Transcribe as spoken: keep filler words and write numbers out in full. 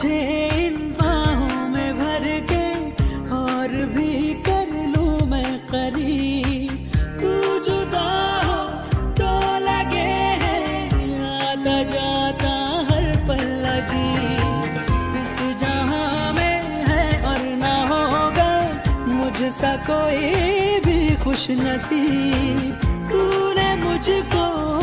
तुझे इन बाहों में भर के और भी कर लूं मैं करीब। तू जुदा हो तो लगे है आता जाता हर पल अजीब। इस जहां में है और ना होगा मुझसा कोई भी खुश नसीब। तूने मुझको